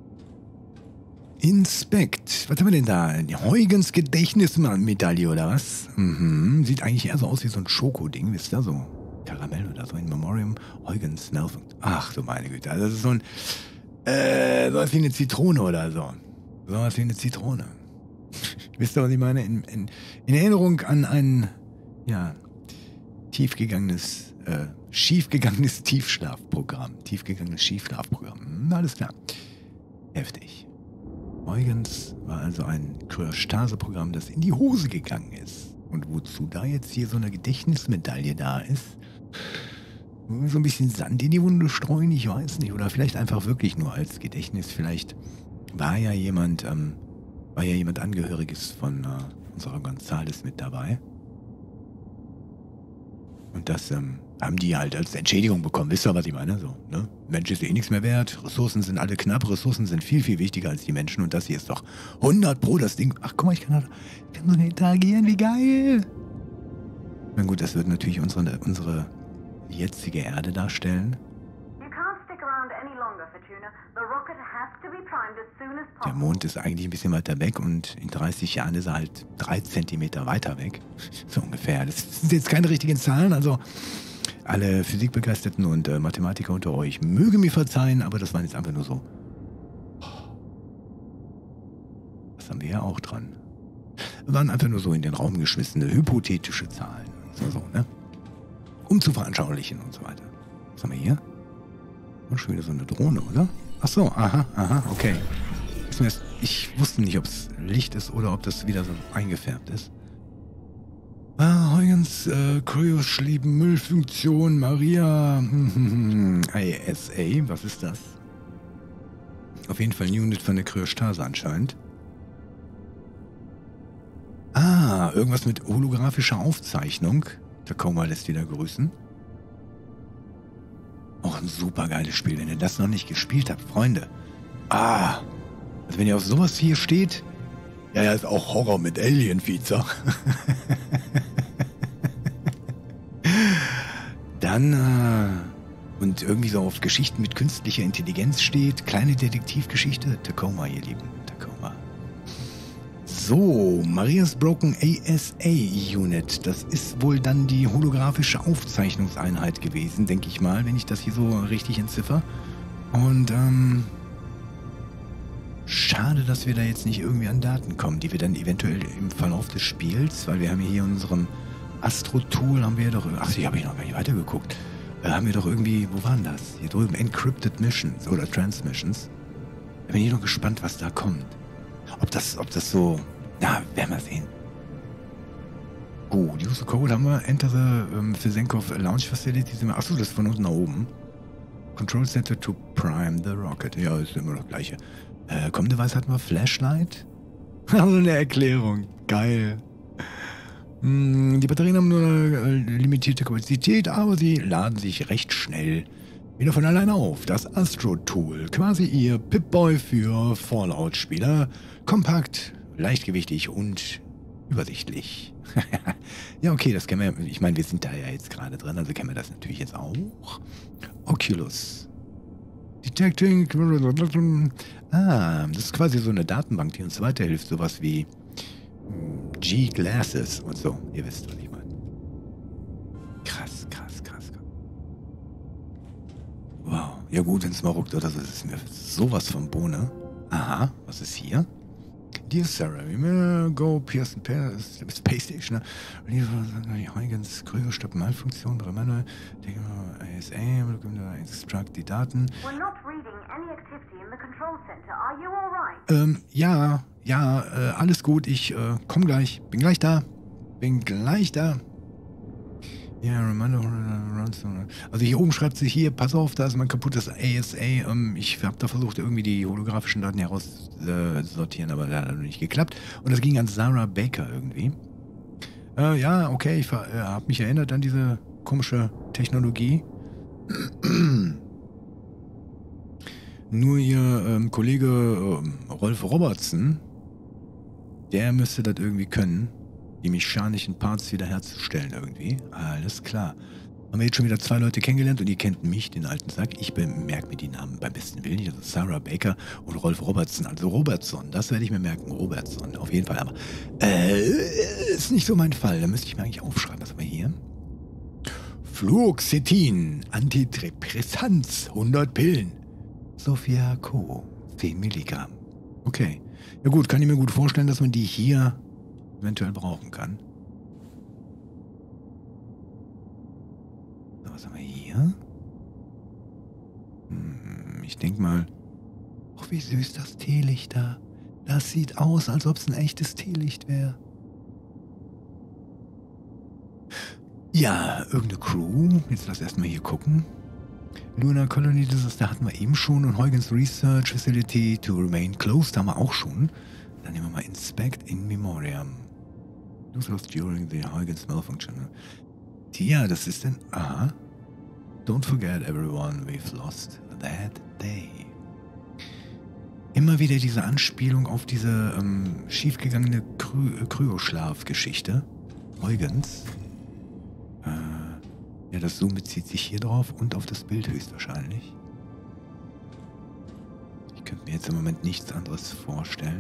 Inspect. Was haben wir denn da? Die Huygens Gedächtnismedaille oder was? Mhm. Sieht eigentlich eher so aus wie so ein Schokoding. Wisst ihr, so Karamell oder so in Memoriam. Huygens Nelson. Ach, du meine Güte. Also das ist so ein, äh, sowas wie eine Zitrone oder so. Sowas wie eine Zitrone. Wisst ihr, was ich meine? In, in, in Erinnerung an ein, ja, tiefgegangenes, äh, schiefgegangenes Tiefschlafprogramm. Tiefgegangenes Schiefschlafprogramm. Na, alles klar. Heftig. Huygens war also ein Kryostase-Programm, das in die Hose gegangen ist. Und wozu da jetzt hier so eine Gedächtnismedaille da ist? So ein bisschen Sand in die Wunde streuen, ich weiß nicht. Oder vielleicht einfach wirklich nur als Gedächtnis. Vielleicht war ja jemand, ähm, war ja jemand Angehöriges von äh, unserer González mit dabei. Und das ähm, haben die halt als Entschädigung bekommen. Wisst ihr, was ich meine? So, ne? Mensch ist eh nichts mehr wert. Ressourcen sind alle knapp. Ressourcen sind viel, viel wichtiger als die Menschen. Und das hier ist doch hundert Pro das Ding. Ach, guck mal, ich kann, doch, ich kann so interagieren. Wie geil. Na gut, das wird natürlich unsere, unsere jetzige Erde darstellen. Der Mond ist eigentlich ein bisschen weiter weg und in dreißig Jahren ist er halt drei Zentimeter weiter weg. So ungefähr. Das sind jetzt keine richtigen Zahlen, also alle Physikbegeisterten und äh, Mathematiker unter euch mögen mir verzeihen, aber das waren jetzt einfach nur so. Das haben wir ja auch dran. Das waren einfach nur so in den Raum geschmissene hypothetische Zahlen. So, so, ne? Um zu veranschaulichen und so weiter. Was haben wir hier? Und schon wieder so eine Drohne, oder? Ach so, aha, aha, okay. Ich wusste nicht, ob es Licht ist oder ob das wieder so eingefärbt ist. Ah, Huygens, äh, Kryoschlieb, Müllfunktion, Maria, I S A, was ist das? Auf jeden Fall ein Unit von der Kryostase anscheinend. Ah, irgendwas mit holographischer Aufzeichnung. Tacoma lässt wieder grüßen. Auch ein super geiles Spiel, wenn ihr das noch nicht gespielt habt, Freunde. Ah, also wenn ihr auf sowas hier steht, ja, ja, ist auch Horror mit Alien-Feature. Dann, äh, und irgendwie so auf Geschichten mit künstlicher Intelligenz steht, kleine Detektivgeschichte, Tacoma, ihr Lieben, Tacoma. So, Marias Broken A S A Unit, das ist wohl dann die holographische Aufzeichnungseinheit gewesen, denke ich mal, wenn ich das hier so richtig entziffer. Und, ähm... schade, dass wir da jetzt nicht irgendwie an Daten kommen, die wir dann eventuell im Verlauf des Spiels, weil wir haben hier in unserem Astro-Tool, haben wir doch, ach, hier habe ich noch gar nicht weitergeguckt, äh, haben wir doch irgendwie, wo waren das? Hier drüben, Encrypted Missions oder Transmissions. Da bin ich noch gespannt, was da kommt. Ob das, ob das so, na, werden wir sehen. Gut, User Code haben wir, Enter the um, Fisenkov Launch Facility, achso, das ist von unten nach oben. Control Center to Prime the Rocket, ja, ist immer das gleiche. Äh, kommende Weise hatten wir Flashlight. Also eine Erklärung. Geil. Hm, die Batterien haben nur eine äh, limitierte Kapazität, aber sie laden sich recht schnell wieder von alleine auf. Das Astro-Tool. Quasi ihr Pip-Boy für Fallout-Spieler. Kompakt, leichtgewichtig und übersichtlich. Ja, okay, das kennen wir. Ich meine, wir sind da ja jetzt gerade drin, also kennen wir das natürlich jetzt auch. Oculus. Detecting. Ah, das ist quasi so eine Datenbank, die uns weiterhilft. Sowas wie G-Glasses und so. Ihr wisst, was ich meine. Krass, krass, krass, krass. Wow. Ja gut, wenn es mal ruckt oder so, das ist mir sowas von Bohne. Aha, was ist hier? Dear Sarah, we may go Pearson Space Station. Huygens, Kryostopp, Malfunktion, Reminder, A S A, extract die Daten. We're not reading any activity in the control center. Are you all right? Ähm, ja, ja, äh, alles gut. Ich äh, komm gleich. Bin gleich da. Bin gleich da. Ja, Reminder. Also hier oben schreibt sie hier, pass auf, da ist mein kaputtes A S A. Ähm, ich habe da versucht, irgendwie die holographischen Daten herauszusortieren, aber das hat nicht geklappt. Und das ging an Sarah Baker irgendwie. Äh, ja, okay, ich äh, habe mich erinnert an diese komische Technologie. Nur ihr ähm, Kollege ähm, Rolf Robertson, der müsste das irgendwie können, die mechanischen Parts wiederherzustellen irgendwie. Alles klar. Haben wir jetzt schon wieder zwei Leute kennengelernt und ihr kennt mich, den alten Sack. Ich bemerke mir die Namen beim besten Willen nicht. Also Sarah Baker und Rolf Robertson. Also Robertson, das werde ich mir merken. Robertson, auf jeden Fall. Aber äh, ist nicht so mein Fall. Da müsste ich mir eigentlich aufschreiben. Was haben wir hier? Fluoxetin, Antidepressants, hundert Pillen. Sophia Co. zehn Milligramm. Okay. Ja gut, kann ich mir gut vorstellen, dass man die hier eventuell brauchen kann. So, was haben wir hier? Hm, ich denke mal... Ach, wie süß das Teelicht da. Das sieht aus, als ob es ein echtes Teelicht wäre. Ja, irgendeine Crew. Jetzt lass erstmal hier gucken. Lunar Colony, das ist, da hatten wir eben schon. Und Huygens Research Facility to remain closed haben wir auch schon. Dann nehmen wir mal Inspect in Memoriam. Lost during the Huygens Malfunction. Ja, das ist denn... Aha. Don't forget everyone, we've lost that day. Immer wieder diese Anspielung auf diese ähm, schiefgegangene Kryo- Kryoschlaf-Geschichte. Eugens. Äh, ja, das Zoom bezieht sich hier drauf und auf das Bild höchstwahrscheinlich. Ich könnte mir jetzt im Moment nichts anderes vorstellen.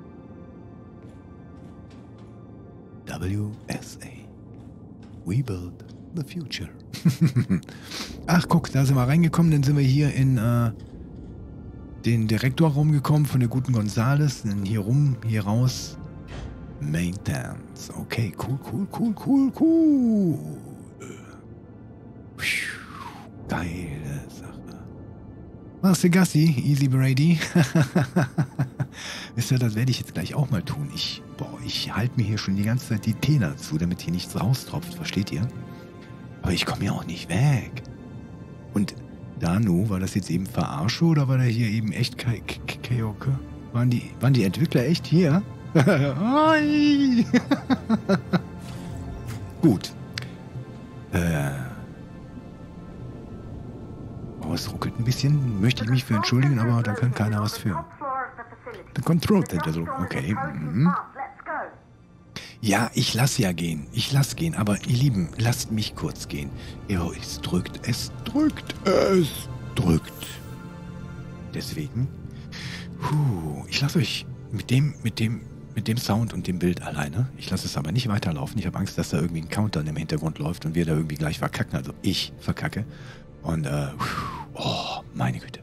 W S A. We build the future. Ach, guck, da sind wir reingekommen. Dann sind wir hier in äh, den Direktorraum gekommen von der guten Gonzales. Dann hier rum, hier raus. Maintenance. Okay, cool, cool, cool, cool, cool. Geile Sache. Machst du Gassi, Easy Brady? Wisst ihr, das werde ich jetzt gleich auch mal tun. Ich, boah, ich halte mir hier schon die ganze Zeit die Täler zu, damit hier nichts raustropft, versteht ihr? Aber ich komme ja auch nicht weg. Und Danu, war das jetzt eben Verarsche oder war der hier eben echt Kaioke? Waren die, waren die Entwickler echt hier? Gut. Äh. Oh, es ruckelt ein bisschen. Möchte ich mich für entschuldigen, aber da kann keiner was für. The Control Center. Okay. Mhm. Ja, ich lasse ja gehen. Ich lasse gehen. Aber ihr Lieben, lasst mich kurz gehen. Ja, es drückt, es drückt, es drückt. Deswegen, puh, ich lasse euch mit dem, mit dem, mit dem Sound und dem Bild alleine. Ich lasse es aber nicht weiterlaufen. Ich habe Angst, dass da irgendwie ein Countdown im Hintergrund läuft und wir da irgendwie gleich verkacken. Also ich verkacke. Und, äh, oh, meine Güte.